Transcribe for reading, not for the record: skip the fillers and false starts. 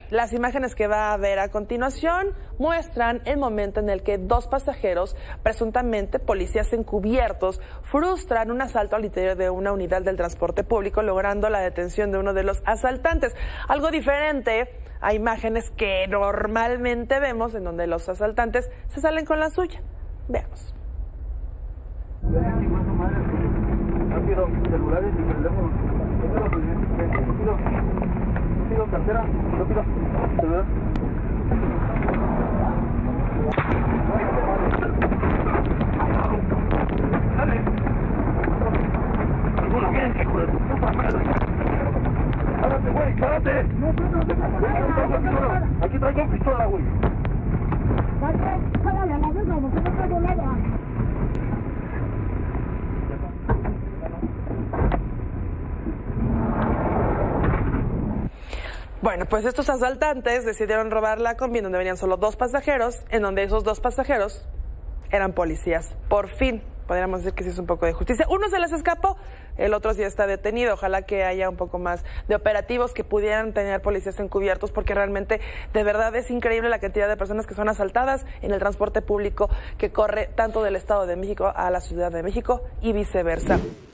Las imágenes que va a ver a continuación muestran el momento en el que dos pasajeros, presuntamente policías encubiertos, frustran un asalto al interior de una unidad del transporte público, logrando la detención de uno de los asaltantes. Algo diferente a imágenes que normalmente vemos en donde los asaltantes se salen con la suya. Veamos. Rápido, celulares y teléfonos. Rápido, cartera, rápido, celular. Dale. Alguna gente, hijo de tu puta madre. Párate, güey, párate. Aquí traigo pistola, güey. Párale a la vez, como que no traigo nada. Bueno, pues estos asaltantes decidieron robar la combi en donde venían solo dos pasajeros, en donde esos dos pasajeros eran policías. Por fin, podríamos decir que sí es un poco de justicia. Uno se les escapó, el otro sí está detenido. Ojalá que haya un poco más de operativos que pudieran tener policías encubiertos, porque realmente, de verdad, es increíble la cantidad de personas que son asaltadas en el transporte público que corre tanto del Estado de México a la Ciudad de México y viceversa.